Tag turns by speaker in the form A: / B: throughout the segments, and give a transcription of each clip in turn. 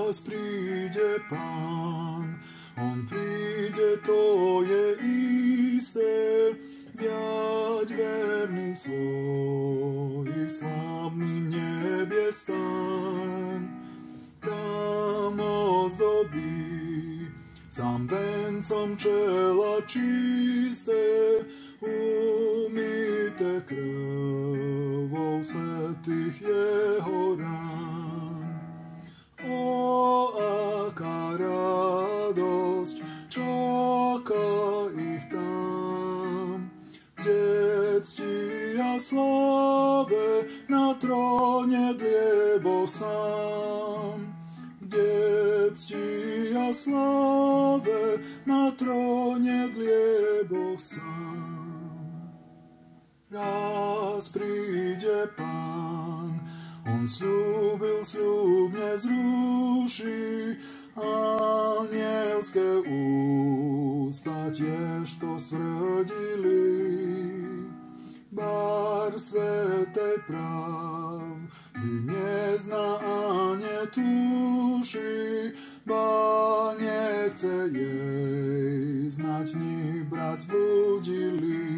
A: Raz príde Pán, on príde, to je isté, zjať verných svojich slávny nebiestan. Tam ozdobí sám vencom čela čisté, umyté krvou svätých jeho rán. O, aká radosť čaká ich tam, kde cti a sláve na tróne dliebo sám, kde cti a sláve na tróne dliebo sám. Raz príde Pán, on sľúbil, sľub nezruší, anielské ústa tiež to stvrdili. Bar svätej pravdy nezná a netuší, ba nechce jej znať, ni brat zbudili.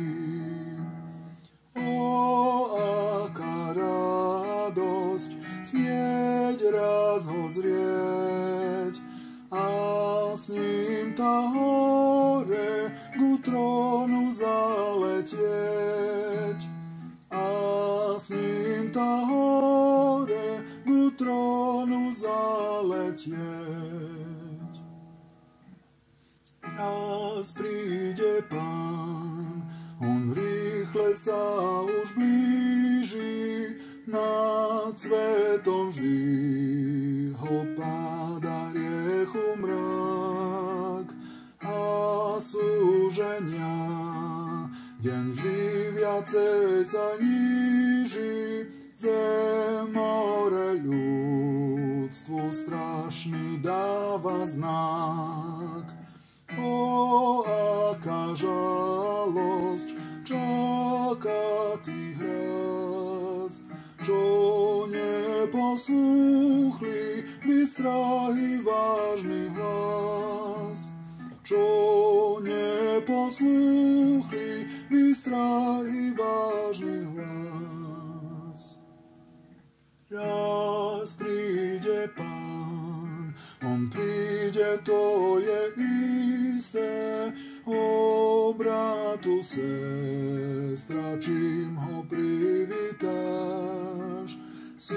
A: O, aká radosť smieť raz ho zrieť a s ním tá hore ku trónu zaletieť, a s ním tá hore ku trónu zaletieť. Raz príde Pán, on rýchle sa už blíži, nad svetom vždy ho páda riechu mrak a súženia. Deň vždy viacej sa níži, zem more ľudstvu strašný dáva znak. O, aká žalosť čaká tých raz, čo neposlúchli výstrahy vážny hlas, čo neposlúchli výstrahy vážny hlas. Raz príde Pán, on príde, to je isté, o bratu, sestra, čím ho privítaš, si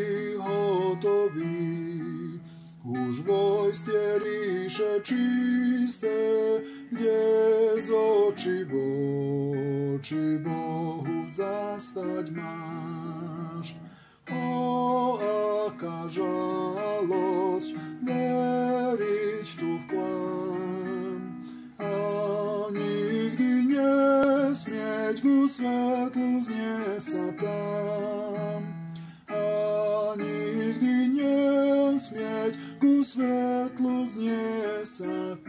A: hotový, už vojstie ríše čisté, kde z očí v oči Bohu zastať máš. O, aká žalosť veriť tu v klam a nikdy nesmieť ku svetlu znieť sa tam, a nikdy nesmieť ku svetlu znieť sa